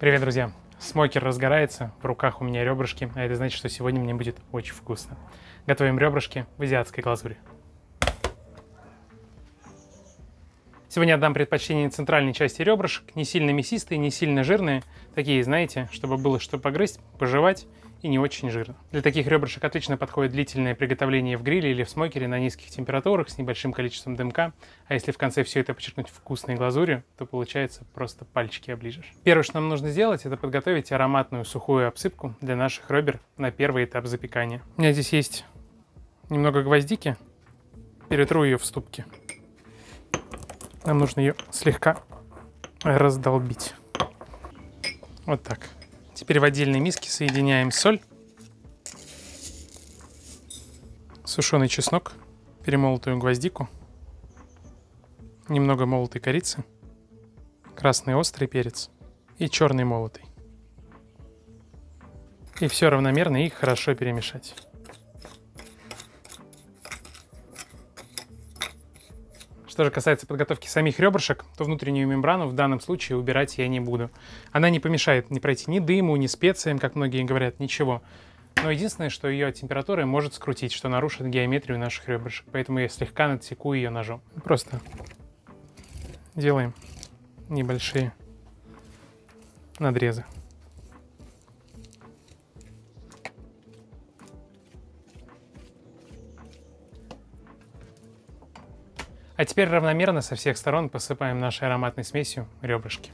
Привет, друзья! Смокер разгорается, в руках у меня ребрышки, а это значит, что сегодня мне будет очень вкусно. Готовим ребрышки в азиатской глазури. Сегодня отдам предпочтение центральной части ребрышек, не сильно мясистые, не сильно жирные, такие, знаете, чтобы было что погрызть, пожевать и не очень жирно. Для таких ребрышек отлично подходит длительное приготовление в гриле или в смокере на низких температурах с небольшим количеством дымка, а если в конце все это подчеркнуть вкусной глазурью, то получается просто пальчики оближешь. Первое, что нам нужно сделать, это подготовить ароматную сухую обсыпку для наших ребер на первый этап запекания. У меня здесь есть немного гвоздики, перетру ее в ступке. Нам нужно ее слегка раздолбить. Вот так. Теперь в отдельной миске соединяем соль, сушеный чеснок, перемолотую гвоздику, немного молотой корицы, красный острый перец и черный молотый. И все равномерно и хорошо перемешать. Что же касается подготовки самих ребрышек, то внутреннюю мембрану в данном случае убирать я не буду. Она не помешает не пройти ни дыму, ни специям, как многие говорят, ничего. Но единственное, что ее от температуры может скрутить, что нарушит геометрию наших ребрышек. Поэтому я слегка надсеку ее ножом. Просто делаем небольшие надрезы. А теперь равномерно со всех сторон посыпаем нашей ароматной смесью ребрышки.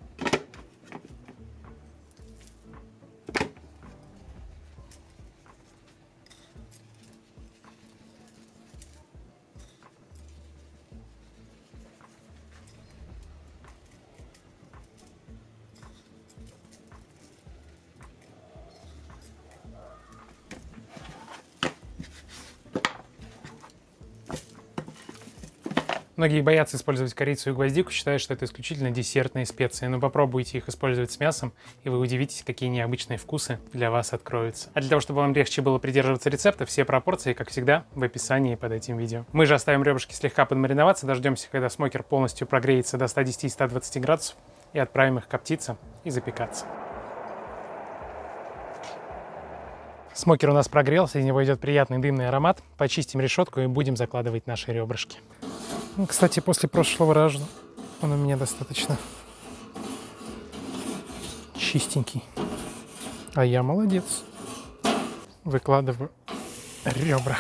Многие боятся использовать корицу и гвоздику, считая, что это исключительно десертные специи. Но попробуйте их использовать с мясом, и вы удивитесь, какие необычные вкусы для вас откроются. А для того, чтобы вам легче было придерживаться рецепта, все пропорции, как всегда, в описании под этим видео. Мы же оставим ребрышки слегка подмариноваться, дождемся, когда смокер полностью прогреется до 110-120 градусов, и отправим их коптиться и запекаться. Смокер у нас прогрелся, из него идет приятный дымный аромат. Почистим решетку и будем закладывать наши ребрышки. Кстати, после прошлого раза он у меня достаточно чистенький. А я молодец. Выкладываю ребра.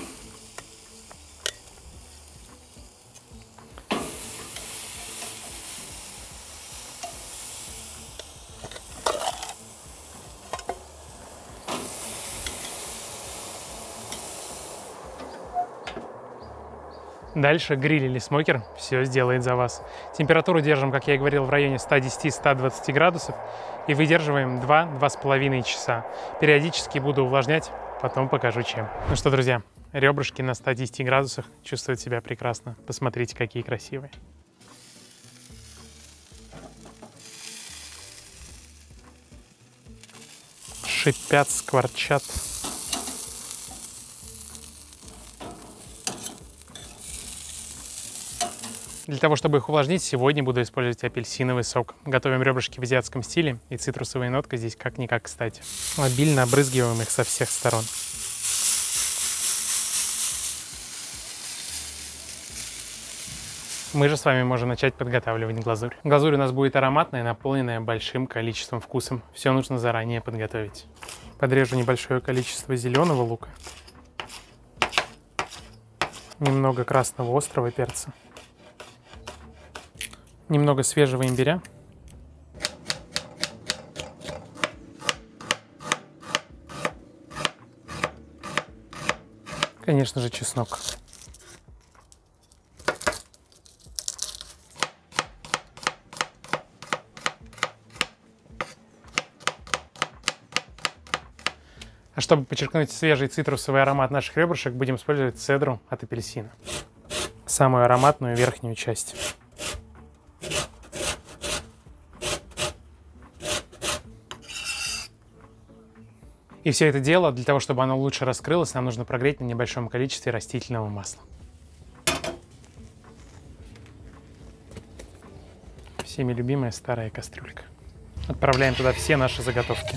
Дальше гриль или смокер все сделает за вас. Температуру держим, как я и говорил, в районе 110-120 градусов и выдерживаем 2-2,5 часа. Периодически буду увлажнять, потом покажу чем. Ну что, друзья, ребрышки на 110 градусах чувствуют себя прекрасно. Посмотрите, какие красивые. Шипят, скворчат. Для того, чтобы их увлажнить, сегодня буду использовать апельсиновый сок. Готовим ребрышки в азиатском стиле, и цитрусовая нотка здесь как-никак кстати. Обильно обрызгиваем их со всех сторон. Мы же с вами можем начать подготавливать глазурь. Глазурь у нас будет ароматная, наполненная большим количеством вкусом. Все нужно заранее подготовить. Подрежу небольшое количество зеленого лука. Немного красного острого перца. Немного свежего имбиря. Конечно же, чеснок. А чтобы подчеркнуть свежий цитрусовый аромат наших ребрышек, будем использовать цедру от апельсина. Самую ароматную верхнюю часть. И все это дело, для того, чтобы оно лучше раскрылось, нам нужно прогреть на небольшом количестве растительного масла. Всеми любимая старая кастрюлька. Отправляем туда все наши заготовки.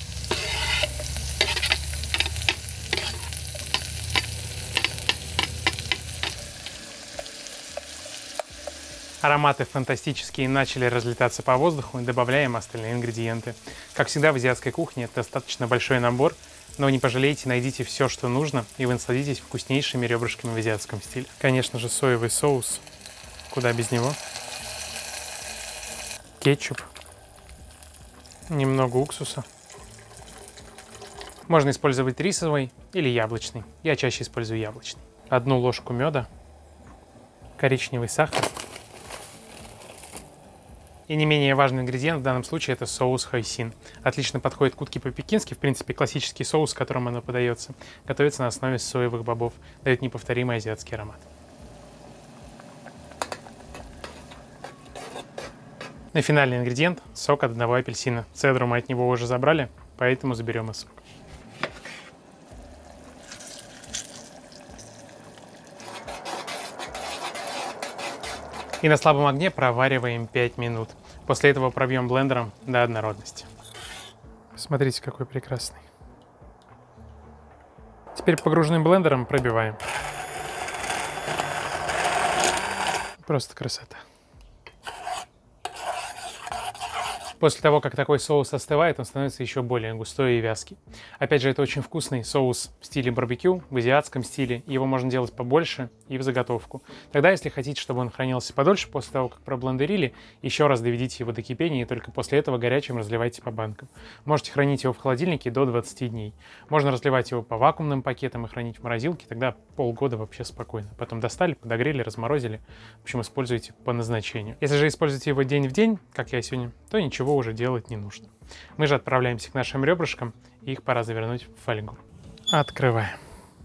Ароматы фантастические начали разлетаться по воздуху, и добавляем остальные ингредиенты. Как всегда в азиатской кухне это достаточно большой набор, но не пожалейте, найдите все, что нужно, и вы насладитесь вкуснейшими ребрышками в азиатском стиле. Конечно же, соевый соус, куда без него. Кетчуп, немного уксуса. Можно использовать рисовый или яблочный. Я чаще использую яблочный. 1 ложку меда, коричневый сахар. И не менее важный ингредиент в данном случае — это соус хойсин. Отлично подходит к утке по-пекински. В принципе, классический соус, которым оно подается. Готовится на основе соевых бобов. Дает неповторимый азиатский аромат. И финальный ингредиент — сок от 1 апельсина. Цедру мы от него уже забрали, поэтому заберем и сок. И на слабом огне провариваем 5 минут. После этого пробьем блендером до однородности. Смотрите, какой прекрасный. Теперь погруженным блендером пробиваем. Просто красота. После того, как такой соус остывает, он становится еще более густой и вязкий. Опять же, это очень вкусный соус в стиле барбекю, в азиатском стиле. Его можно делать побольше и в заготовку. Тогда, если хотите, чтобы он хранился подольше, после того, как проблендерили, еще раз доведите его до кипения и только после этого горячим разливайте по банкам. Можете хранить его в холодильнике до 20 дней. Можно разливать его по вакуумным пакетам и хранить в морозилке, тогда полгода вообще спокойно. Потом достали, подогрели, разморозили. В общем, используйте по назначению. Если же используете его день в день, как я сегодня, то ничего уже делать не нужно. Мы же отправляемся к нашим ребрышкам, и их пора завернуть в фольгу. Открываем.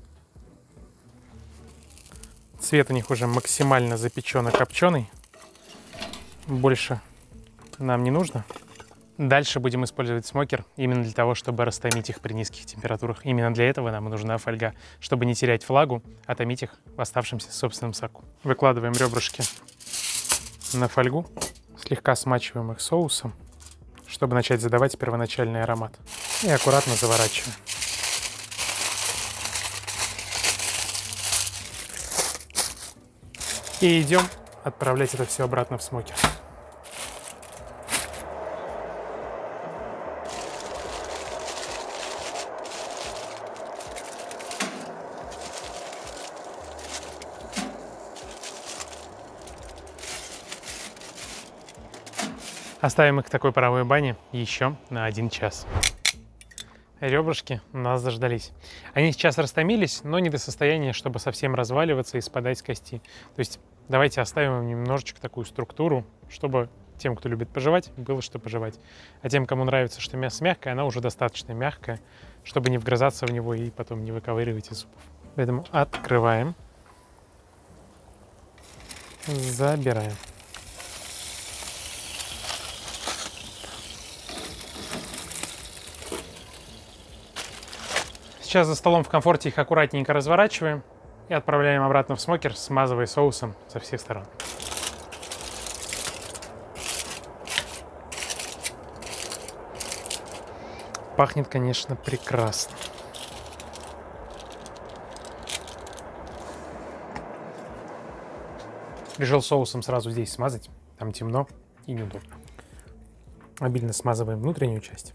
Цвет у них уже максимально запеченно-копченый. Больше нам не нужно. Дальше будем использовать смокер именно для того, чтобы растомить их при низких температурах. Именно для этого нам и нужна фольга, чтобы не терять влагу, а томить их в оставшемся собственном соку. Выкладываем ребрышки на фольгу, слегка смачиваем их соусом, чтобы начать задавать первоначальный аромат. И аккуратно заворачиваем. И идем отправлять это все обратно в смокер. Оставим их в такой паровой бане еще на 1 час. Ребрышки у нас заждались. Они сейчас растомились, но не до состояния, чтобы совсем разваливаться и спадать с кости. То есть давайте оставим им немножечко такую структуру, чтобы тем, кто любит пожевать, было что пожевать. А тем, кому нравится, что мясо мягкое, оно уже достаточно мягкое, чтобы не вгрызаться в него и потом не выковыривать из зубов. Поэтому открываем, забираем. Сейчас за столом в комфорте их аккуратненько разворачиваем и отправляем обратно в смокер, смазывая соусом со всех сторон. Пахнет, конечно, прекрасно. Решил соусом сразу здесь смазать, там темно и неудобно. Обильно смазываем внутреннюю часть.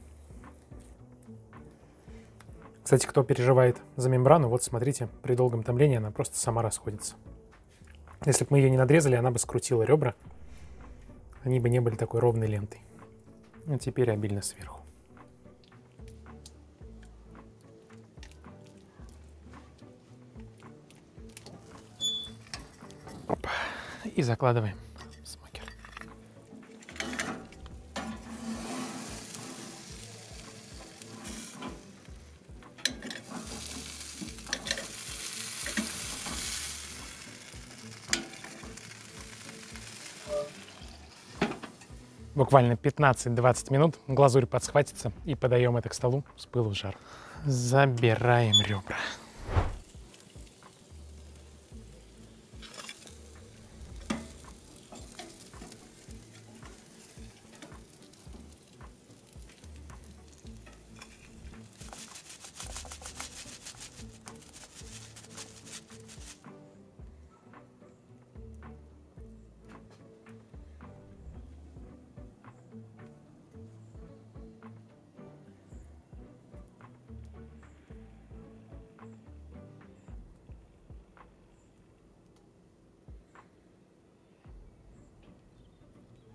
Кстати, кто переживает за мембрану, вот смотрите, при долгом томлении она просто сама расходится. Если бы мы ее не надрезали, она бы скрутила ребра, они бы не были такой ровной лентой. А теперь обильно сверху. Опа. И закладываем в смокер. Буквально 15-20 минут глазурь подсхватится и подаем это к столу с пылу в жар. Забираем ребра.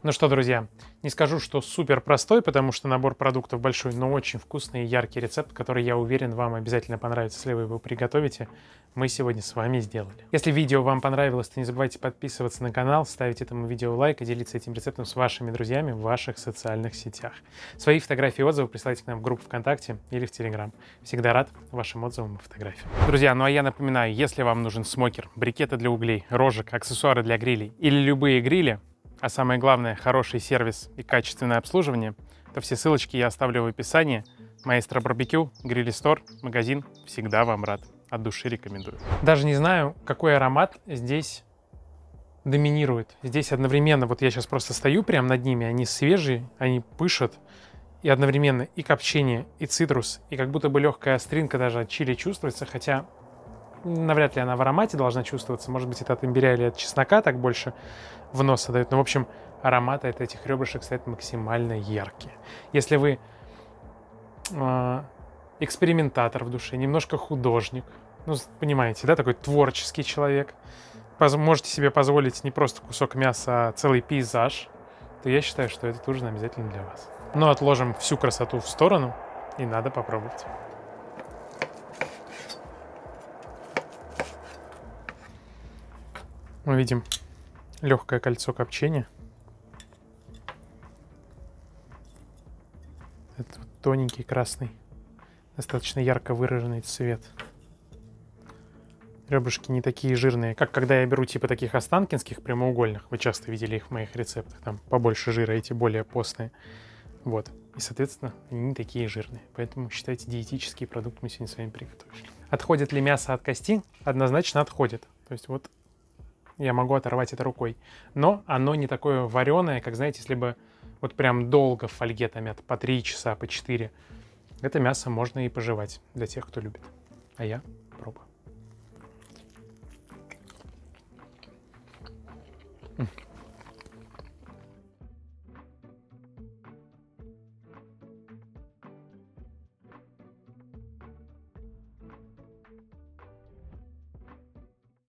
Ну что, друзья, не скажу, что супер простой, потому что набор продуктов большой, но очень вкусный и яркий рецепт, который, я уверен, вам обязательно понравится, если вы его приготовите, мы сегодня с вами сделали. Если видео вам понравилось, то не забывайте подписываться на канал, ставить этому видео лайк и делиться этим рецептом с вашими друзьями в ваших социальных сетях. Свои фотографии и отзывы присылайте к нам в группу ВКонтакте или в Телеграм. Всегда рад вашим отзывам и фотографиям. Друзья, ну а я напоминаю, если вам нужен смокер, брикеты для углей, рожек, аксессуары для грилей или любые грили, а самое главное, хороший сервис и качественное обслуживание, то все ссылочки я оставлю в описании. Маэстро Барбекю, Грилли Стор, магазин, всегда вам рад. От души рекомендую. Даже не знаю, какой аромат здесь доминирует. Здесь одновременно, вот я сейчас просто стою прямо над ними, они свежие, они пышут, и одновременно и копчение, и цитрус, и как будто бы легкая остринка даже от чили чувствуется, хотя навряд ли она в аромате должна чувствоваться. Может быть, это от имбиря или от чеснока так больше в нос отдает. Но, в общем, ароматы от этих ребрышек стоят максимально яркие. Если вы экспериментатор в душе, немножко художник, ну, понимаете, да, такой творческий человек, можете себе позволить не просто кусок мяса, а целый пейзаж, то я считаю, что этот ужин обязательно для вас. Но отложим всю красоту в сторону, и надо попробовать. Мы видим легкое кольцо копчения. Это вот тоненький красный, достаточно ярко выраженный цвет. Ребрышки не такие жирные, как когда я беру типа таких останкинских прямоугольных. Вы часто видели их в моих рецептах. Там побольше жира, эти более постные. Вот. И, соответственно, они не такие жирные. Поэтому считайте, диетический продукт мы сегодня с вами приготовили. Отходит ли мясо от кости? Однозначно отходит. То есть вот я могу оторвать это рукой. Но оно не такое вареное, как, знаете, если бы вот прям долго в фольге томят, по 3 часа, по 4. Это мясо можно и пожевать для тех, кто любит. А я пробую.